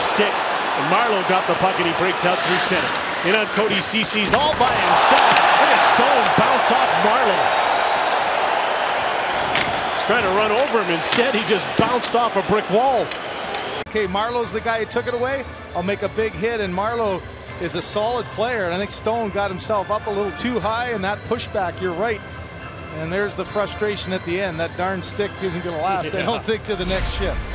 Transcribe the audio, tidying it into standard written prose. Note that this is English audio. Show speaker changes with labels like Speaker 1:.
Speaker 1: stick. And Marleau got the puck and he breaks out through center. In on Cody Cece's all by himself. Look at Stone bounce off Marleau. He's trying to run over him. Instead, he just bounced off a brick wall.
Speaker 2: Okay, Marleau's the guy who took it away. I'll make a big hit, and Marleau is a solid player. And I think Stone got himself up a little too high, and that pushback, you're right. And there's the frustration at the end. That darn stick isn't going to last, I don't think, to the next shift.